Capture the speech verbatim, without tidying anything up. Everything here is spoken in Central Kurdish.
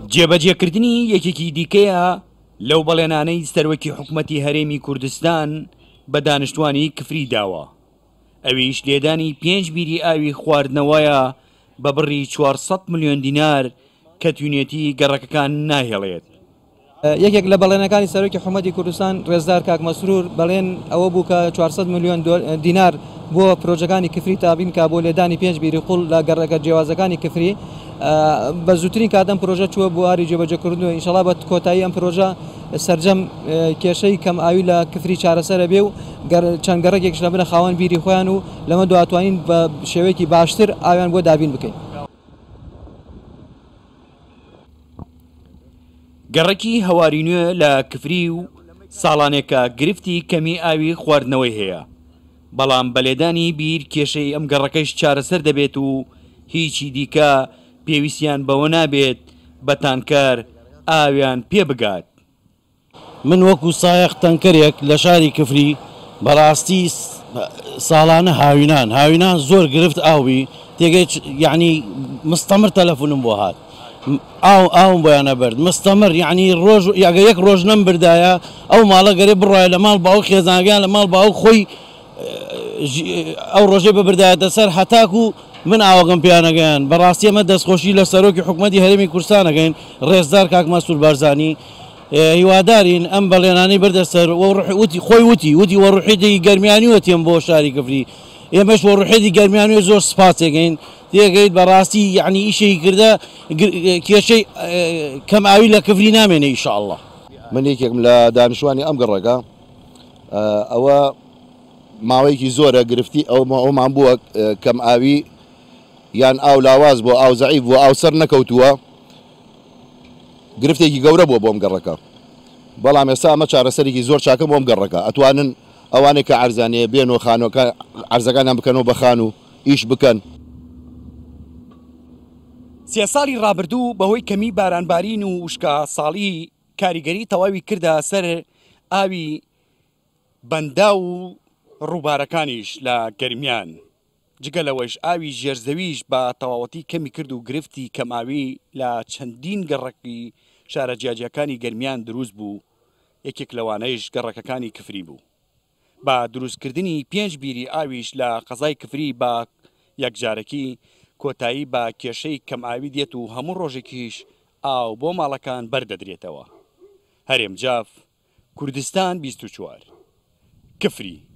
جێبەجێکردنی یەکێکی دیکەیە لەو بەڵێنانەی سەرۆکی حکوومەتی هەرێمی کوردستان بە دانیشتوانی کفری داوە، ئەویش لێدانی پێنج بیری ئاوی خواردنەوەیە بە بڕی چوارسەد ملیۆن دینار کە توێنێتی گەڕەکەکان ناهێڵێت. یەکێک لە بەڵێنەکانی سەرۆکی حکوومەتی کوردستان ڕێزدار کاک مەسرور بەڵێن ئەوە بوو کە چوارسەد ملیۆن دینار بۆ پرۆژەکانی کفری تابین کا بۆ لێدانی پێنج بیری قوڵ لە گەڕەکە جیاوازەکانی کفری. بە زووترین کاتەم پرۆژە چووە بۆ ئاری جێبەجێکردنەوە، ئینشەڵا بە کۆتایی ئەم پرۆژە سەرجەم کێشەی کەم ئاوی لە کفری چارەسەرە بێ و چەند گەڕێکێکش لە بنە خاوەن بیری خۆیان و لەمە دواتوانین بە شێوەیەکی باشتر ئاویان بۆ دابین بکەین. گەڕێکی هەواری نوێ لە کفری و ساڵانێکە گرفتی کەمی ئاوی خواردنەوەی هەیە، بەڵام بەلێدانی بیر کێشەی ئەم گەڕەکەش چارەسەر دەبێت و هیچی دیکە پێویستیان بەوە نابێت بە تانکەر ئاویان پێ بگات. من وەکو سایەق تەنکەرێک لە شاری کفری بەڕاستی ساڵانە هاوینان هاوینان زۆر گرفت ئاوی تێگەی، یعنی مستەمر تەلەفۆنم بۆ هات ئاو ئاوم بۆیانە بەرد مستەمر، یعنی ڕۆژ یاگە یەک ڕۆژ نەم بردایە ئەو ماڵە گەرێ بڕایە لە ماڵ باو خێزانگەیان لە ماڵ باو خۆی ئەو ڕۆژێ ببردایەتە سەر هەتاکو من ئاوەکەم پیانەگەیان. بەڕاستی ئەمە دەستخۆشی لە سەرۆکی حکوومەتی هەرێمی کوردستانەکەین ڕێزدار کاک مەسرور بارزانی. هیوادارین ئەم بەڵێنانەی بردەسەر وتی خۆی وتی وتی وەڕوحێتی گەرمیانی وەتیم بۆ شاری کفری، ئێمەش وەڕوحێتی گەرمیانی زۆر سپاسێکین تێگەیت. بەڕاستی یعنی ئیشێکی کردە کێشەی کەم ئاوی لە کفری نامێنێ ئینشاءڵڵا. من یەکێکم لە دانیشتوانی ئەم گەڕەکە، ئەوە ماوەیەکی زۆرە گرفتی ئەومان بووە کەم ئاوی یان ئاو لاواز بۆ ئاو زەعیف بۆ ئاو سەر نەکەوتووە، گرفتێکی گەورە بووە بۆم گەڕەکە. بەڵام ئێستا ئەمە چارەسەرێکی زۆر چاکە بۆم گەڕەکە، ئەتوانن ئەوانێک کە عەرزانەیە بێنەوە خانۆکە عەرزەکانیان بکەنەوە بە خان و ئیش بکەن. سێ ساڵی ڕابردوو بەهۆی کەمی بارانبارین و وشکە ساڵی کاریگەری تەواوی کردە سەر ئاوی بەندا و ڕووبارەکانیش لە گەرمیان. جگەلەوەش ئاوی ژێرزەویش بە تەواوەتی کەمی کرد و گرفتی کەماوی لە چەندین گەڕەکی شارە جیاجیەکانی گەرمیان دروست بوو، یەکێک لەوانەیش گەڕەکەکانی کفری بوو. بە دروستکردنی پێنج بیری ئاویش لە قەزای کفری بە یەکجارەکی کۆتایی بە کێشەی کەمئاوی دێت و هەموو ڕۆژێکیش ئاو بۆ ماڵەکان بەردەدرێتەوە. هەرێم جاف، کوردستان بیست و چوار، کفری.